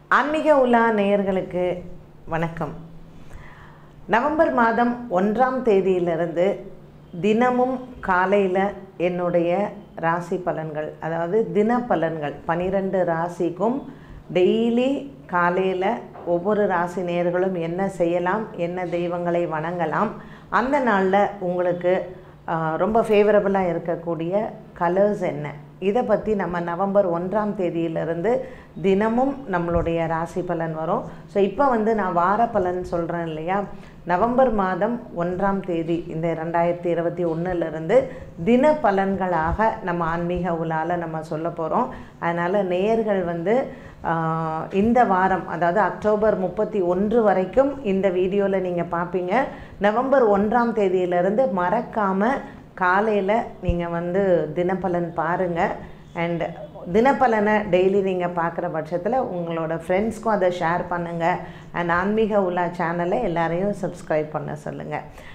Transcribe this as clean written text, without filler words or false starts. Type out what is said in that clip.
ஆன்மீக உலா நேயர்களுக்கு வணக்கம். நவம்பர் மாதம் 1ஆம் தேதியிலிருந்து தினமும் காலையில் என்னுடைய ராசி பலன்கள், அதாவது தின பலன்கள் 12 ராசிக்கும் டெய்லி காலையில் ஒவ்வொரு ராசி நேயர்களும் என்ன செய்யலாம், என்ன தெய்வங்களை வணங்கலாம், அந்த நாளில் உங்களுக்கு ரொம்ப ஃபேவரபுளாக இருக்கக்கூடிய கலர்ஸ் என்ன, இதை பற்றி நம்ம நவம்பர் 1ஆம் தேதியிலிருந்து தினமும் நம்மளுடைய ராசி பலன் வரும். ஸோ இப்போ நான் வார பலன் சொல்கிறேன் இல்லையா, நவம்பர் மாதம் 1ஆம் தேதி இந்த 2021 தின பலன்களாக நம்ம ஆன்மீக உலாவில் நம்ம சொல்ல போகிறோம். அதனால் நேயர்கள் இந்த வாரம், அதாவது அக்டோபர் 31 வரைக்கும் இந்த வீடியோவில் நீங்கள் பார்ப்பீங்க. நவம்பர் 1ஆம் தேதியிலிருந்து மறக்காமல் காலையில் நீங்கள் தினப்பலன் பாருங்கள். அண்ட் தினப்பலனை டெய்லி நீங்கள் பார்க்குற பட்சத்தில் உங்களோட ஃப்ரெண்ட்ஸ்க்கும் அதை ஷேர் பண்ணுங்கள். அண்ட் ஆன்மீக உலா சேனலை எல்லாரையும் சப்ஸ்கிரைப் பண்ண சொல்லுங்கள்.